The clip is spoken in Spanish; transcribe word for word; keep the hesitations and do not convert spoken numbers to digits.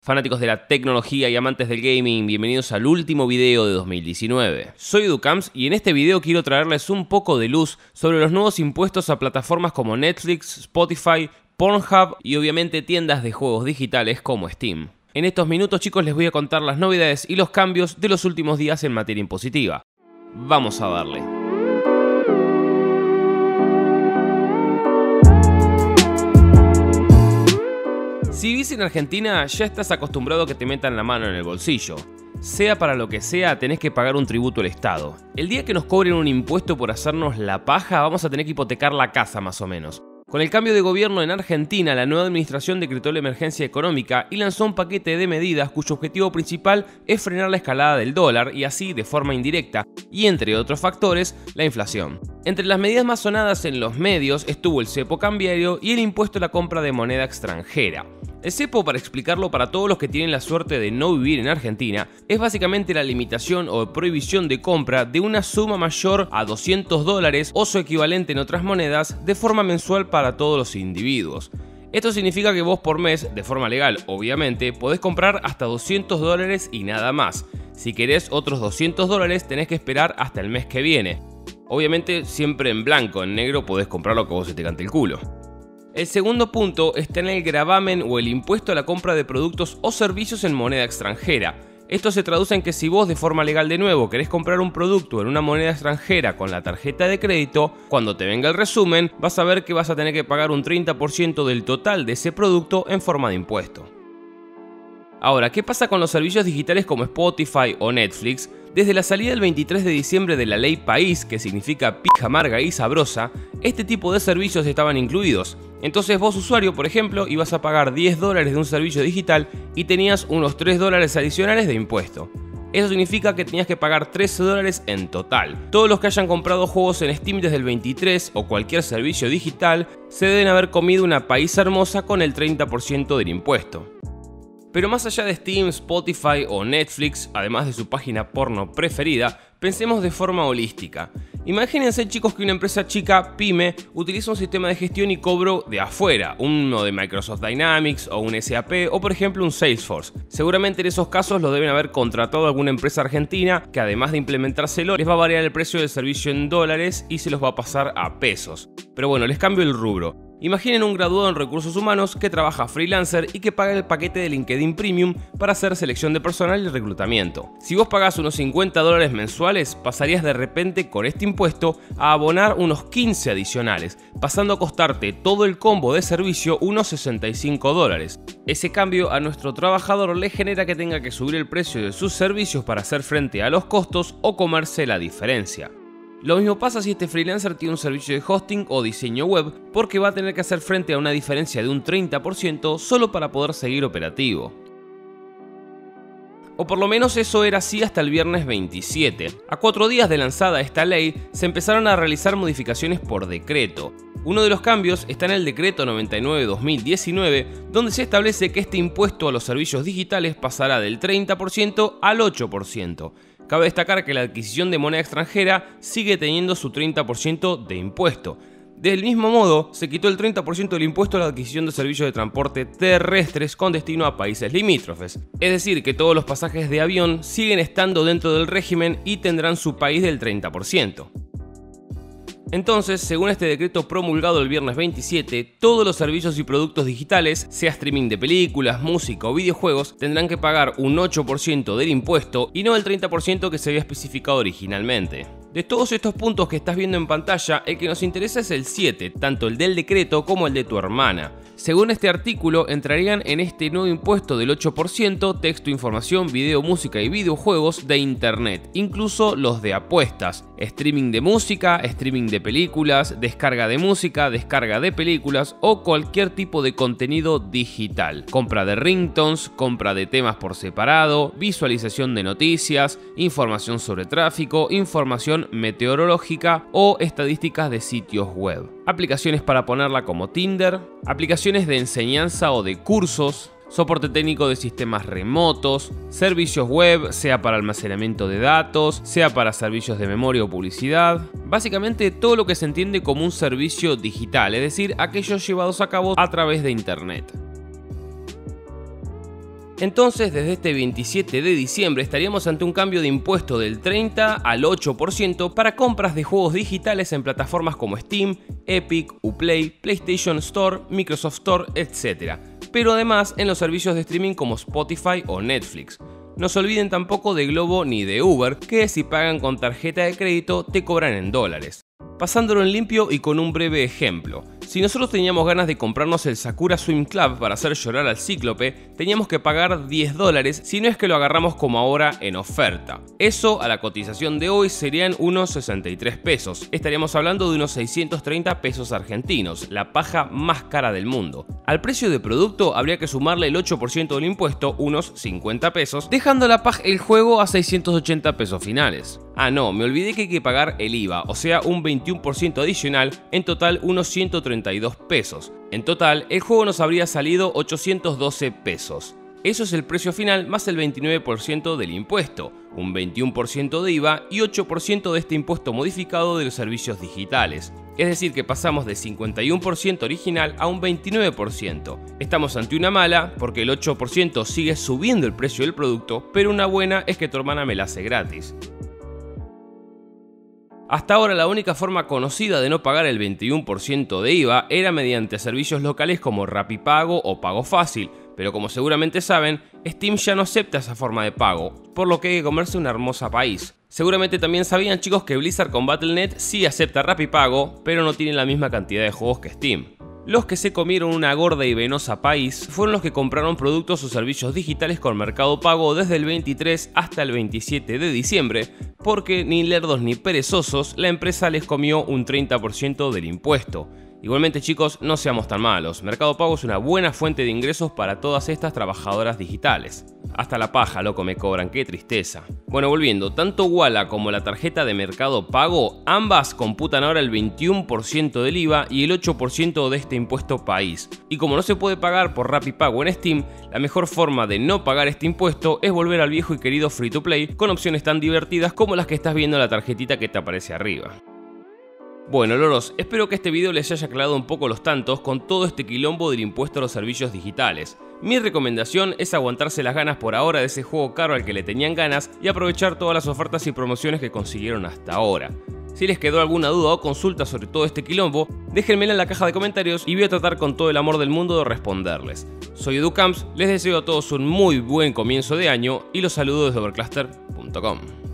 Fanáticos de la tecnología y amantes del gaming, bienvenidos al último video de dos mil diecinueve. Soy Educams y en este video quiero traerles un poco de luz sobre los nuevos impuestos a plataformas como Netflix, Spotify, Pornhub y obviamente tiendas de juegos digitales como Steam. En estos minutos, chicos, les voy a contar las novedades y los cambios de los últimos días en materia impositiva. Vamos a darle. Si vivís en Argentina, ya estás acostumbrado a que te metan la mano en el bolsillo. Sea para lo que sea, tenés que pagar un tributo al Estado. El día que nos cobren un impuesto por hacernos la paja, vamos a tener que hipotecar la casa más o menos. Con el cambio de gobierno en Argentina, la nueva administración decretó la emergencia económica y lanzó un paquete de medidas cuyo objetivo principal es frenar la escalada del dólar y así, de forma indirecta, y entre otros factores, la inflación. Entre las medidas más sonadas en los medios estuvo el cepo cambiario y el impuesto a la compra de moneda extranjera. El cepo, para explicarlo para todos los que tienen la suerte de no vivir en Argentina, es básicamente la limitación o prohibición de compra de una suma mayor a doscientos dólares o su equivalente en otras monedas de forma mensual para todos los individuos. Esto significa que vos por mes, de forma legal obviamente, podés comprar hasta doscientos dólares y nada más. Si querés otros doscientos dólares tenés que esperar hasta el mes que viene. Obviamente siempre en blanco, en negro podés comprar lo que vos se te cante el culo. El segundo punto está en el gravamen o el impuesto a la compra de productos o servicios en moneda extranjera. Esto se traduce en que si vos de forma legal de nuevo querés comprar un producto en una moneda extranjera con la tarjeta de crédito, cuando te venga el resumen vas a ver que vas a tener que pagar un treinta por ciento del total de ese producto en forma de impuesto. Ahora, ¿qué pasa con los servicios digitales como Spotify o Netflix? Desde la salida el veintitrés de diciembre de la ley País, que significa pija amarga y sabrosa, este tipo de servicios estaban incluidos. Entonces vos, usuario, por ejemplo, ibas a pagar diez dólares de un servicio digital y tenías unos tres dólares adicionales de impuesto. Eso significa que tenías que pagar trece dólares en total. Todos los que hayan comprado juegos en Steam desde el veintitrés o cualquier servicio digital se deben haber comido una país hermosa con el treinta por ciento del impuesto. Pero más allá de Steam, Spotify o Netflix, además de su página porno preferida, pensemos de forma holística. Imagínense, chicos, que una empresa chica, pyme, utiliza un sistema de gestión y cobro de afuera, uno de Microsoft Dynamics o un S A P o por ejemplo un Salesforce. Seguramente en esos casos lo deben haber contratado alguna empresa argentina que además de implementárselo les va a variar el precio del servicio en dólares y se los va a pasar a pesos. Pero bueno, les cambio el rubro. Imaginen un graduado en recursos humanos que trabaja freelancer y que paga el paquete de LinkedIn Premium para hacer selección de personal y reclutamiento. Si vos pagás unos cincuenta dólares mensuales, pasarías de repente con este impuesto a abonar unos quince adicionales, pasando a costarte todo el combo de servicio unos sesenta y cinco dólares. Ese cambio a nuestro trabajador le genera que tenga que subir el precio de sus servicios para hacer frente a los costos o comerse la diferencia. Lo mismo pasa si este freelancer tiene un servicio de hosting o diseño web, porque va a tener que hacer frente a una diferencia de un treinta por ciento solo para poder seguir operativo. O por lo menos eso era así hasta el viernes veintisiete. A cuatro días de lanzada esta ley, se empezaron a realizar modificaciones por decreto. Uno de los cambios está en el decreto noventa y nueve barra dos mil diecinueve, donde se establece que este impuesto a los servicios digitales pasará del treinta por ciento al ocho por ciento. Cabe destacar que la adquisición de moneda extranjera sigue teniendo su treinta por ciento de impuesto. Del mismo modo, se quitó el treinta por ciento del impuesto a la adquisición de servicios de transporte terrestres con destino a países limítrofes. Es decir, que todos los pasajes de avión siguen estando dentro del régimen y tendrán su país del treinta por ciento. Entonces, según este decreto promulgado el viernes veintisiete, todos los servicios y productos digitales, sea streaming de películas, música o videojuegos, tendrán que pagar un ocho por ciento del impuesto y no el treinta por ciento que se había especificado originalmente. De todos estos puntos que estás viendo en pantalla, el que nos interesa es el siete, tanto el del decreto como el de tu hermana. Según este artículo, entrarían en este nuevo impuesto del ocho por ciento texto, información, video, música y videojuegos de internet, incluso los de apuestas, streaming de música, streaming de películas, descarga de música, descarga de películas o cualquier tipo de contenido digital, compra de ringtones, compra de temas por separado, visualización de noticias, información sobre tráfico, información meteorológica o estadísticas de sitios web, aplicaciones para ponerla como Tinder, aplicaciones de enseñanza o de cursos, soporte técnico de sistemas remotos, servicios web, sea para almacenamiento de datos, sea para servicios de memoria o publicidad, básicamente todo lo que se entiende como un servicio digital, es decir, aquellos llevados a cabo a través de internet. Entonces, desde este veintisiete de diciembre estaríamos ante un cambio de impuesto del treinta al ocho por ciento para compras de juegos digitales en plataformas como Steam, Epic, Uplay, PlayStation Store, Microsoft Store, etcétera. Pero además en los servicios de streaming como Spotify o Netflix. No se olviden tampoco de Globo ni de Uber, que si pagan con tarjeta de crédito te cobran en dólares. Pasándolo en limpio y con un breve ejemplo. Si nosotros teníamos ganas de comprarnos el Sakura Swim Club para hacer llorar al Cíclope, teníamos que pagar diez dólares si no es que lo agarramos como ahora en oferta. Eso a la cotización de hoy serían unos sesenta y tres pesos. Estaríamos hablando de unos seiscientos treinta pesos argentinos, la paja más cara del mundo. Al precio de producto habría que sumarle el ocho por ciento del impuesto, unos cincuenta pesos, dejando la paja el juego a seiscientos ochenta pesos finales. Ah no, me olvidé que hay que pagar el I V A, o sea un veintiuno por ciento adicional, en total unos ciento treinta y dos pesos. En total, el juego nos habría salido ochocientos doce pesos. Eso es el precio final más el veintinueve por ciento del impuesto, un veintiuno por ciento de I V A y ocho por ciento de este impuesto modificado de los servicios digitales. Es decir que pasamos de cincuenta y uno por ciento original a un veintinueve por ciento. Estamos ante una mala porque el ocho por ciento sigue subiendo el precio del producto, pero una buena es que tu hermana me la hace gratis. Hasta ahora la única forma conocida de no pagar el veintiuno por ciento de I V A era mediante servicios locales como Rapipago o Pago Fácil, pero como seguramente saben, Steam ya no acepta esa forma de pago, por lo que hay que comerse una hermosa país. Seguramente también sabían chicos que Blizzard con Battle punto net sí acepta Rapipago, pero no tiene la misma cantidad de juegos que Steam. Los que se comieron una gorda y venosa país fueron los que compraron productos o servicios digitales con Mercado Pago desde el veintitrés hasta el veintisiete de diciembre, porque ni lerdos ni perezosos la empresa les comió un treinta por ciento del impuesto. Igualmente chicos, no seamos tan malos, Mercado Pago es una buena fuente de ingresos para todas estas trabajadoras digitales. Hasta la paja, loco, me cobran, qué tristeza. Bueno, volviendo, tanto Ualá como la tarjeta de Mercado Pago, ambas computan ahora el veintiuno por ciento del I V A y el ocho por ciento de este impuesto país. Y como no se puede pagar por Rapipago en Steam, la mejor forma de no pagar este impuesto es volver al viejo y querido Free to Play con opciones tan divertidas como las que estás viendo en la tarjetita que te aparece arriba. Bueno loros, espero que este video les haya aclarado un poco los tantos con todo este quilombo del impuesto a los servicios digitales. Mi recomendación es aguantarse las ganas por ahora de ese juego caro al que le tenían ganas y aprovechar todas las ofertas y promociones que consiguieron hasta ahora. Si les quedó alguna duda o consulta sobre todo este quilombo, déjenmela en la caja de comentarios y voy a tratar con todo el amor del mundo de responderles. Soy EduCamps, les deseo a todos un muy buen comienzo de año y los saludo desde Overcluster punto com.